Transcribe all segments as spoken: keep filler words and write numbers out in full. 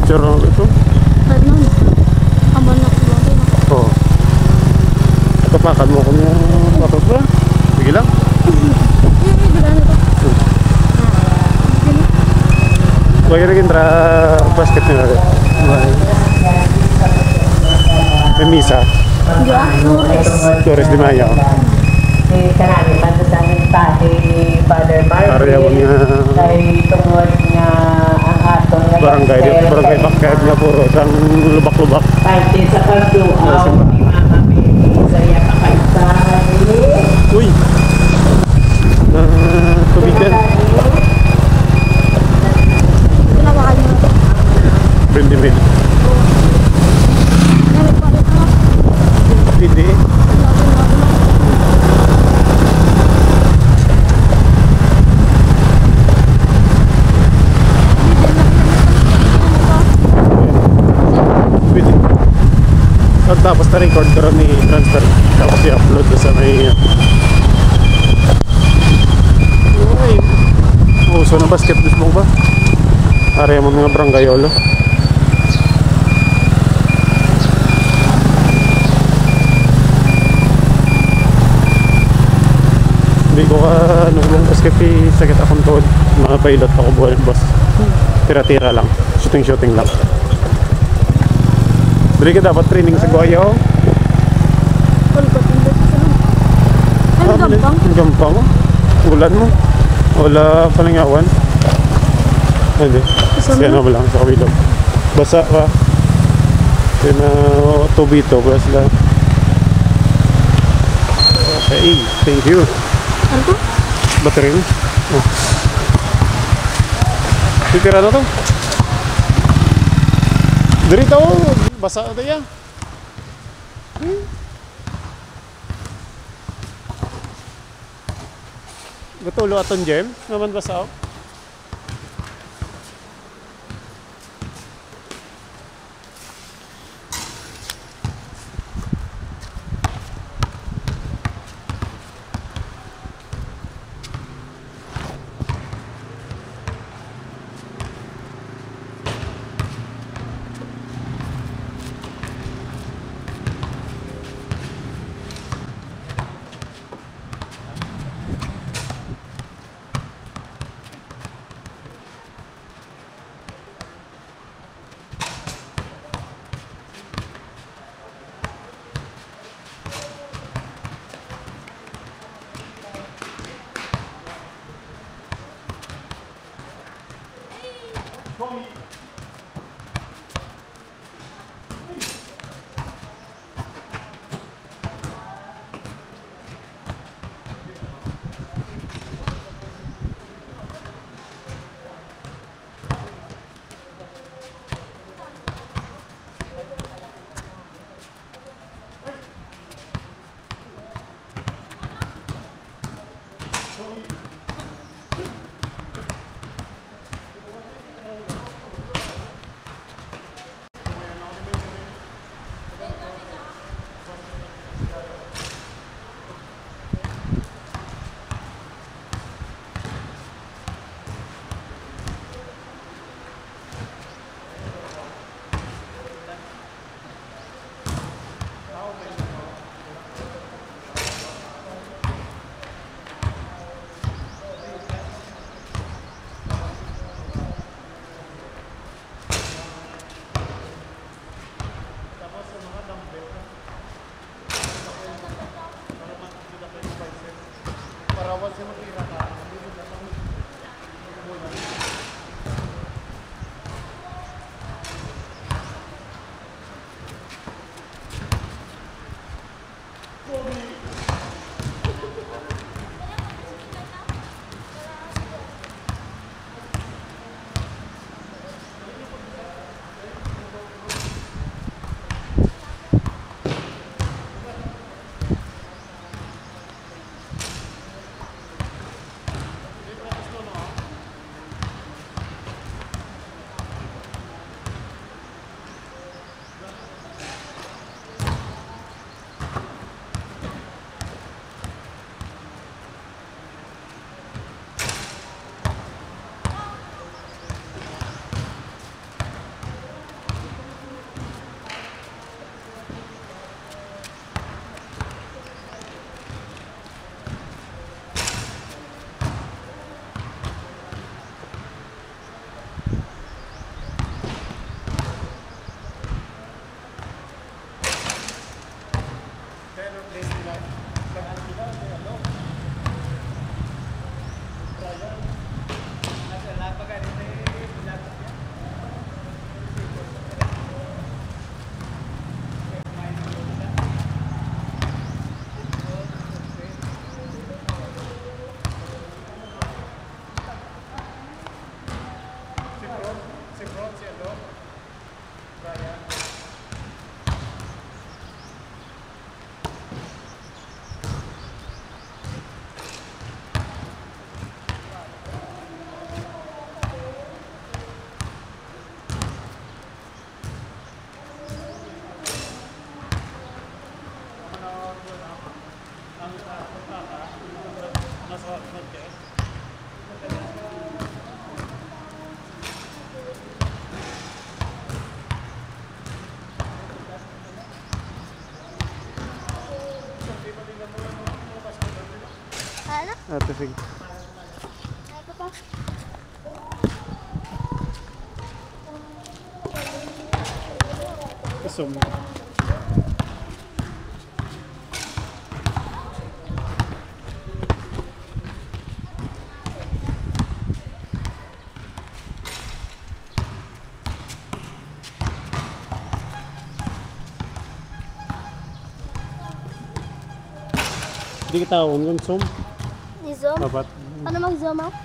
picture lang ito. Kahit na, aman na ko lang. Oo. Kapakan mo kung bakit ba? Sige lang. Bagay rin tra basket nila rin. May misa. Flores de Mayo. Karami pa sa amin pati ni Father Area mo nga kay tungod nga ang atong barangay dito, barangay Bakayad nga puro isang lubak-lubak. pati sa pagduaw ni Mama Mary saya pakaisahan uy uh, tubigan Brandy Mill hindi at tapos na-record ko rin i-transfer tapos i-upload sa may ay uso na basketball ba? Area mo mga barangayolo hindi ko ka ano lang basket sakit akong tood mga pilot ako buwan boss tira-tira lang shooting-shooting lang. Bili ka dapat training sa Guayaw. Ano gampang? Ang gampang. Ulan mo. Wala palingawan. Hindi. Siya na mo lang sa kabilog. Basa ka. Siya na tubito. Bas lang. Okay. Thank you. Ano to? Battery mo. Oh. Titira na to. Dirito. Basa ito yan. Hmm. Gatulo aton gem. Naman basa ako. Ano? Ate, sige. Ito pa. Isum. Hindi kita tawag yung sum. I-zoom? Dapat. Ano mag-zoom out?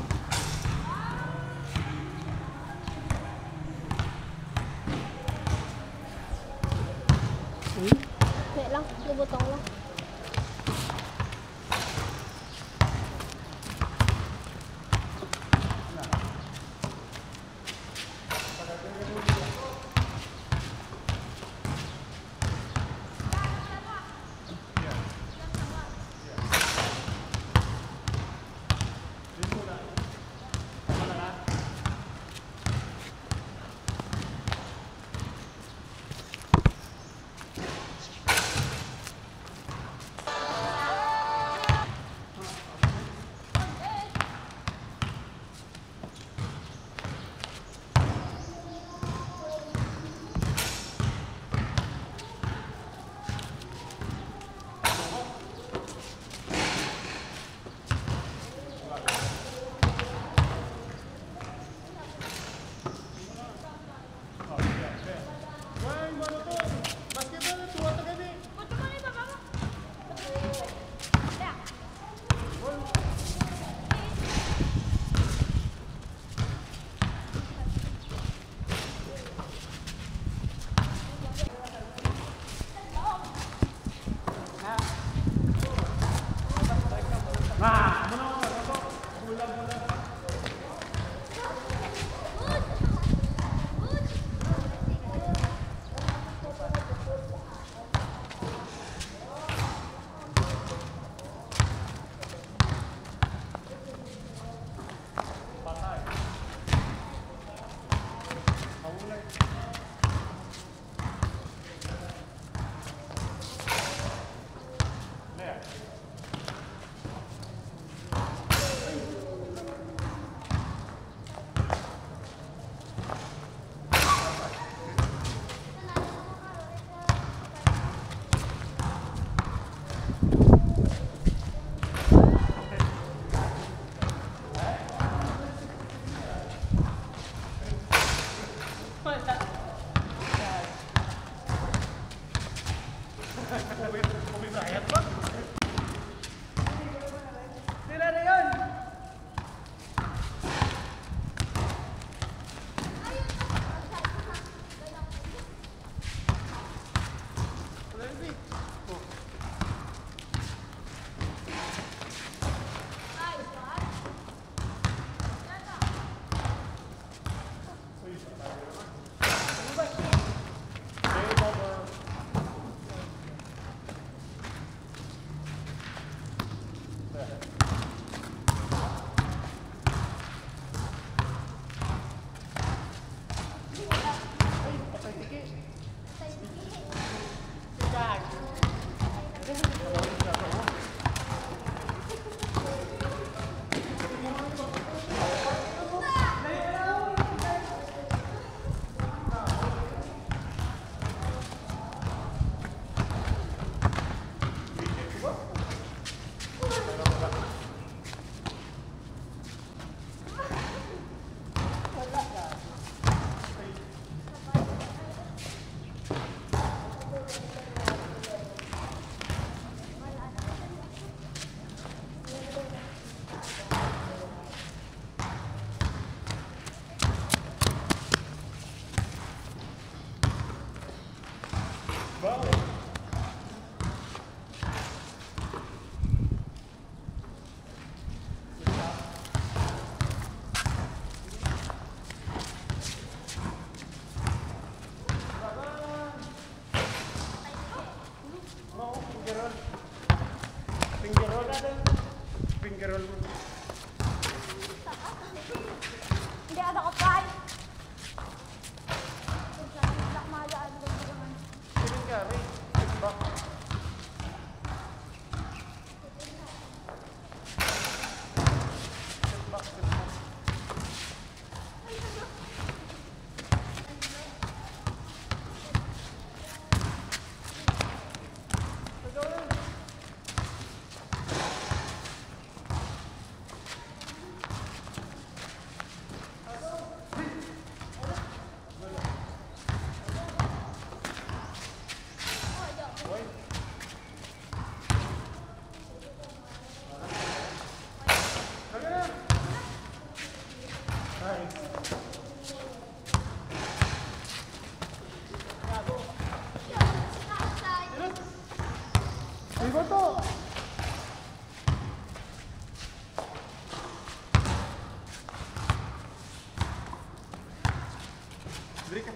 Wait lang, lubutong lang.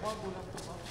tuba, bulat tuba.